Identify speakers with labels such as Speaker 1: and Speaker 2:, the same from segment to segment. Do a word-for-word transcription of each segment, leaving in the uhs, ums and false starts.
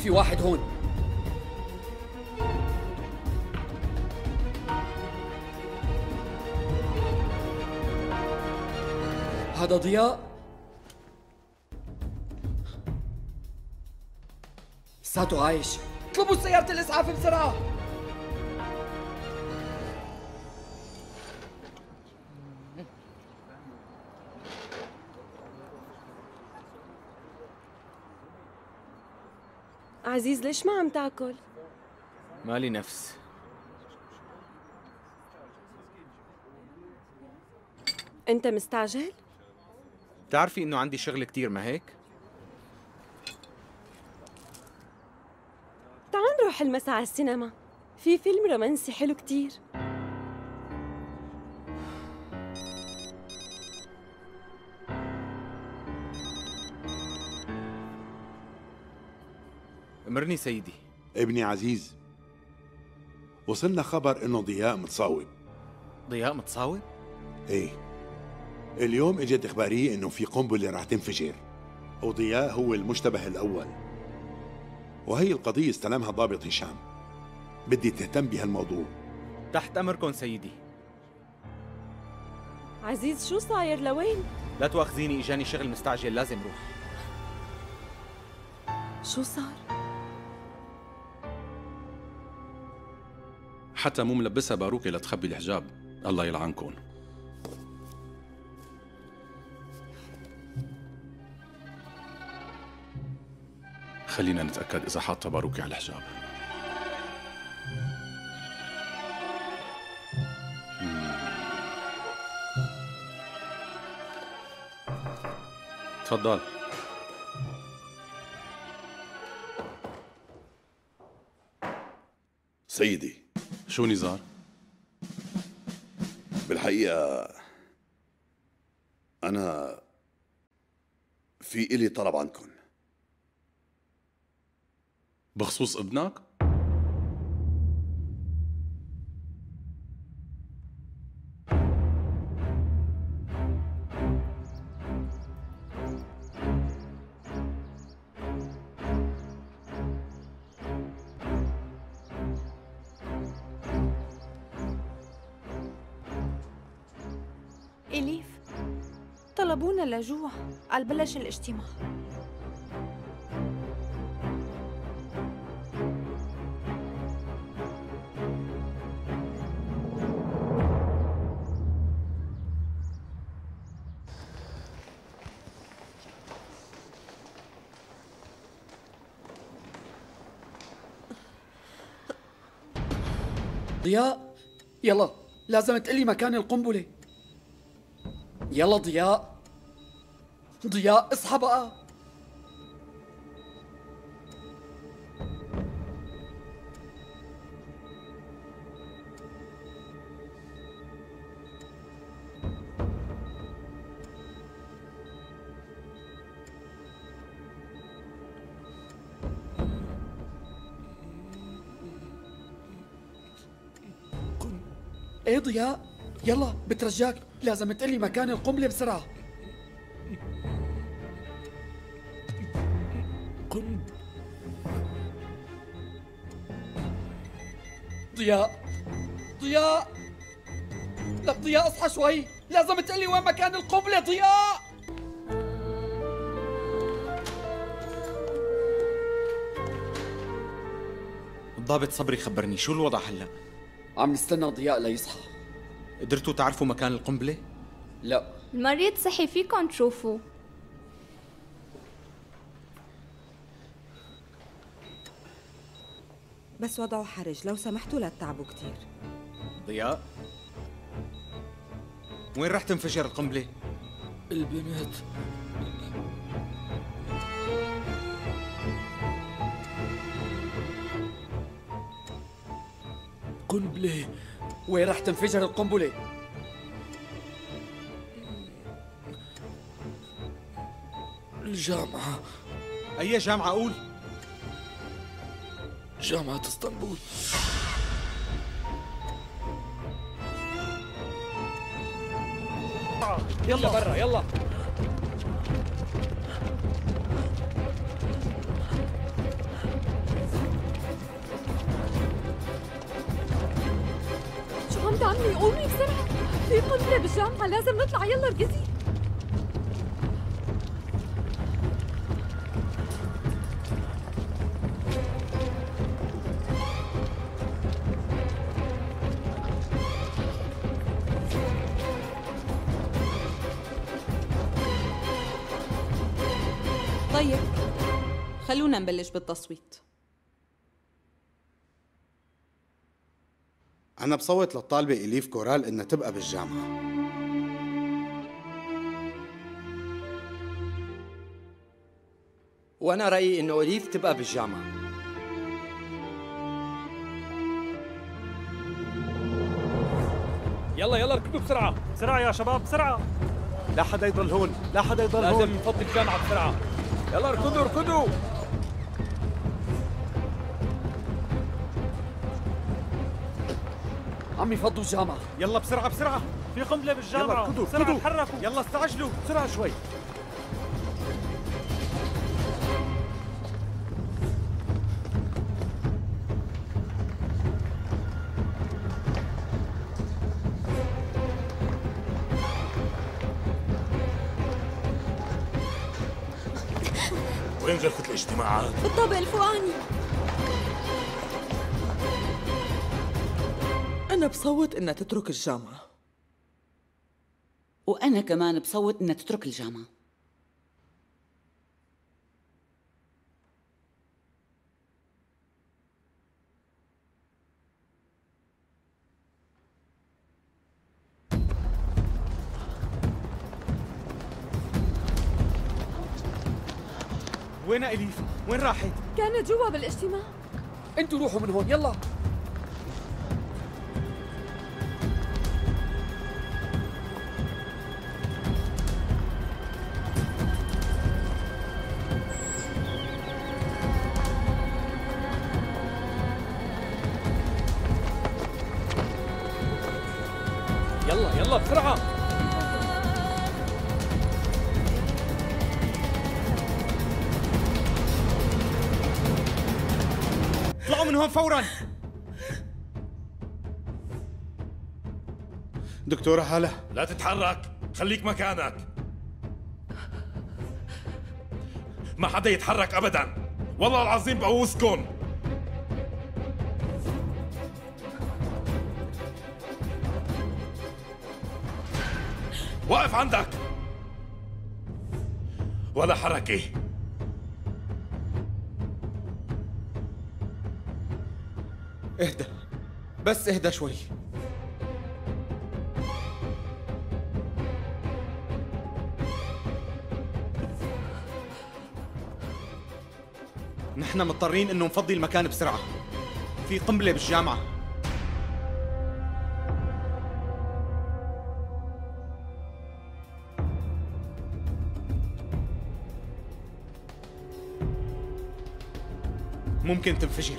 Speaker 1: في واحد هون. هذا ضياء. لساته عايش. اطلبوا سيارة الإسعاف بسرعة.
Speaker 2: عزيز ليش ما عم تاكل؟
Speaker 3: مالي نفس.
Speaker 2: انت مستعجل؟
Speaker 3: بتعرفي انه عندي شغل كتير ما هيك؟
Speaker 2: تعال نروح المساء على السينما، في فيلم رومانسي حلو كتير.
Speaker 3: امرني سيدي.
Speaker 4: ابني عزيز، وصلنا خبر انه ضياء متصاوب.
Speaker 3: ضياء متصاوب؟
Speaker 4: ايه، اليوم اجت اخباريه انه في قنبله رح تنفجر، وضياء هو المشتبه الاول، وهي القضيه استلمها ضابط هشام. بدي تهتم بهالموضوع.
Speaker 3: تحت امركم سيدي.
Speaker 2: عزيز شو صاير؟ لوين؟
Speaker 3: لا تواخذيني، اجاني شغل مستعجل لازم روح.
Speaker 2: شو صار؟
Speaker 5: حتى مو ملبسها باروكة لتخبي الحجاب. الله يلعنكم. خلينا نتأكد إذا حاطة باروكة على الحجاب. تفضل.
Speaker 6: سيدي.
Speaker 5: شو نزار؟
Speaker 6: بالحقيقة أنا في إلي طلب عنكم.
Speaker 5: بخصوص ابنك؟
Speaker 7: إليف، طلبونا لجوا على بلش الاجتماع.
Speaker 1: ضياء، يلا لازم تقلي مكان القنبلة. يلا ضياء، ضياء اصحى بقى. ايه ضياء، يلا بترجاك لازم تقلي مكان القنبلة بسرعة. قنب ضياء، ضياء، لك ضياء اصحى شوي، لازم تقلي وين مكان القنبلة. ضياء،
Speaker 3: الضابط صبري خبرني شو الوضع هلا؟
Speaker 1: عم نستنى ضياء ليصحى.
Speaker 3: قدرتوا تعرفوا مكان القنبلة؟
Speaker 1: لا.
Speaker 7: المريض صحي، فيكم تشوفوا.
Speaker 8: بس وضعه حرج، لو سمحتوا لا تتعبوا كتير.
Speaker 3: ضياء، وين رح تنفجر القنبلة؟
Speaker 1: البنت قنبلة. وين رح تنفجر القنبلة؟ الجامعة.
Speaker 3: أي جامعة قول؟
Speaker 1: جامعة اسطنبول. يلا برا يلا.
Speaker 2: بنت عمي قومي بسرعة، في قنبلة بالجامعة، لازم نطلع، يلا ارقدي.
Speaker 7: طيب خلونا نبلش بالتصويت.
Speaker 9: أنا بصوت للطالبة إليف كورال إنها تبقى بالجامعة.
Speaker 1: وأنا رأيي إنه إليف تبقى بالجامعة. يلا يلا اركضوا بسرعة
Speaker 10: بسرعة يا شباب بسرعة.
Speaker 3: لا حدا يضل هون، لا حدا يضل هون.
Speaker 1: لازم نفضي الجامعة بسرعة. يلا اركضوا اركضوا. عمي فضوا الجامعة.
Speaker 3: يلا بسرعة بسرعة.
Speaker 10: في قنبلة بالجامعة.
Speaker 3: يلا اركضوا
Speaker 10: بسرعة
Speaker 3: اركضوا.
Speaker 10: تحركوا.
Speaker 3: يلا استعجلوا بسرعة شوي.
Speaker 6: وين غرفة الاجتماعات؟
Speaker 7: بالطابق الفوقاني.
Speaker 11: أنا بصوت إنها تترك الجامعة.
Speaker 12: وأنا كمان بصوت إنها تترك الجامعة.
Speaker 3: وين إليف؟ وين راحت؟
Speaker 2: كانت جوا بالاجتماع.
Speaker 1: انتوا روحوا من هون يلا. يلا يلا بسرعة.
Speaker 3: اطلعوا من هون فورا.
Speaker 9: دكتورة هالة،
Speaker 6: لا تتحرك، خليك مكانك. ما حدا يتحرك أبدا، والله العظيم بقوسكن. واقف عندك ولا حركة.
Speaker 3: اهدى بس اهدى شوي. نحن مضطرين انه نفضي المكان بسرعة، في قنبلة بالجامعة. ممكن تنفجر.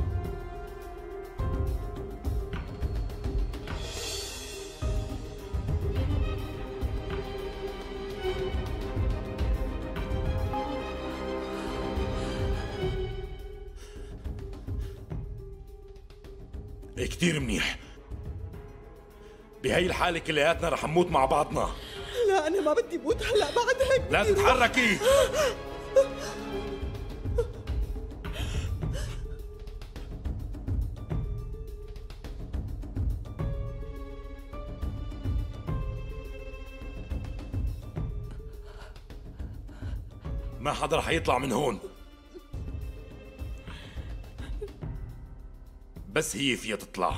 Speaker 6: كتير منيح. بهي الحالة كلياتنا رح نموت مع بعضنا.
Speaker 11: لا أنا ما بدي موت هلأ بعد هيك.
Speaker 6: لا تتحركي. ما حدا رح يطلع من هون، بس هي فيها تطلع.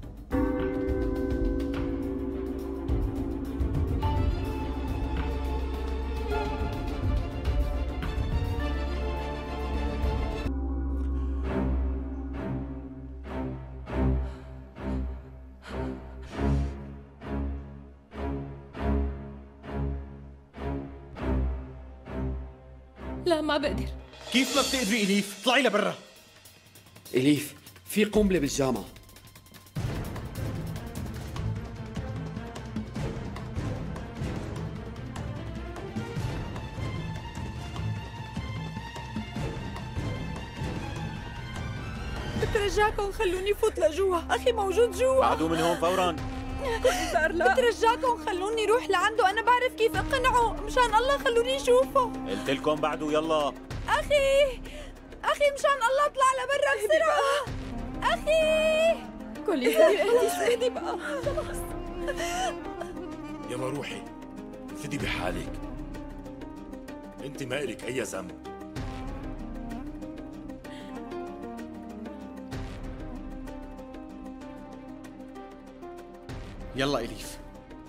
Speaker 2: لا ما بقدر.
Speaker 3: كيف ما بتقدري إليف؟ اطلعي لبرا.
Speaker 1: إليف في قنبلة بالجامعة.
Speaker 7: بترجاكم خلوني فوت لجوا، أخي موجود جوا.
Speaker 3: بعدوا من هون فورا.
Speaker 11: كوليزار لا،
Speaker 7: بترجاكم خلوني روح لعنده، أنا بعرف كيف أقنعه، مشان الله خلوني أشوفه.
Speaker 13: قلت لكم بعده يلا.
Speaker 7: أخي أخي مشان الله اطلع لبرا بسرعة. أخي
Speaker 11: كوليزار اهدي اهدي بقى خلص.
Speaker 6: يلا روحي انفدي بحالك، انت ما إلك اي ذنب.
Speaker 3: يلا إليف.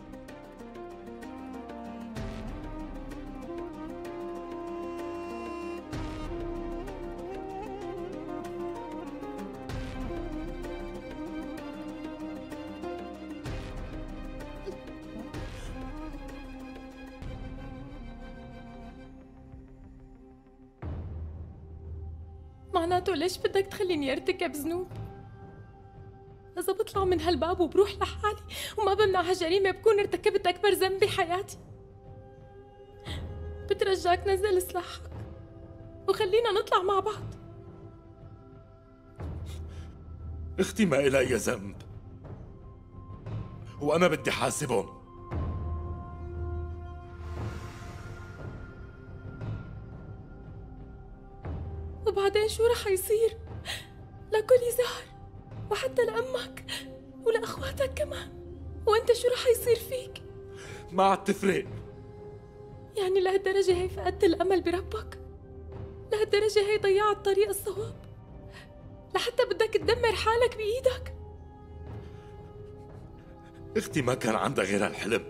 Speaker 2: معناته ليش بدك تخليني ارتكب ذنوب؟ إذا بطلع من هالباب وبروح لحالي وما بمنع هالجريمة بكون ارتكبت أكبر ذنب بحياتي. بترجاك نزل سلاحك وخلينا نطلع مع بعض.
Speaker 6: اختي ما إلها أي ذنب، وأنا بدي حاسبهم.
Speaker 2: وبعدين شو رح يصير لكوليزار وحتى لأمك ولأخواتك كمان؟ وأنت شو رح يصير فيك؟
Speaker 6: ما عاد تفرق.
Speaker 2: يعني لهالدرجة هي فقدت الأمل بربك؟ لهالدرجة هي ضيعت طريق الصواب؟ لحتى بدك تدمر حالك بإيدك؟
Speaker 6: اختي ما كان عندها غير هالحلم،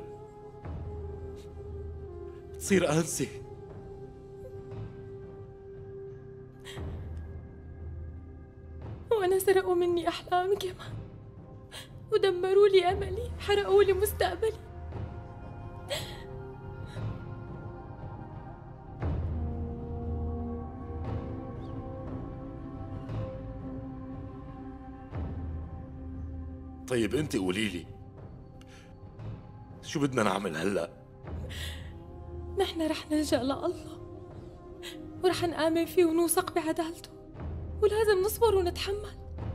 Speaker 6: تصير أنسة.
Speaker 2: وأنا سرقوا مني أحلامي كمان، ودمروا لي أملي، حرقوا لي مستقبلي.
Speaker 6: طيب انت قولي لي شو بدنا نعمل هلا؟
Speaker 2: نحن رح نلجأ لله ورح نآمن فيه ونوثق بعدالته، ولازم نصبر ونتحمل.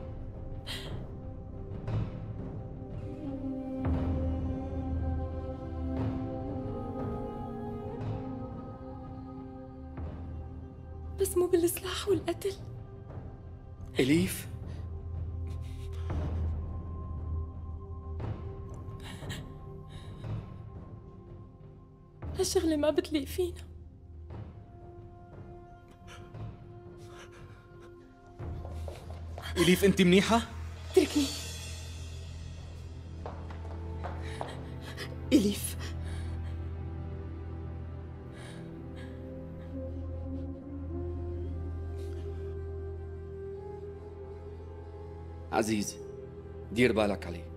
Speaker 2: بس مو بالسلاح والقتل.
Speaker 3: إليف،
Speaker 2: هالشغلة ما بتليق فينا.
Speaker 3: إليف أنت منيحة؟
Speaker 2: اتركني.
Speaker 11: إليف
Speaker 1: عزيزي دير بالك عليه.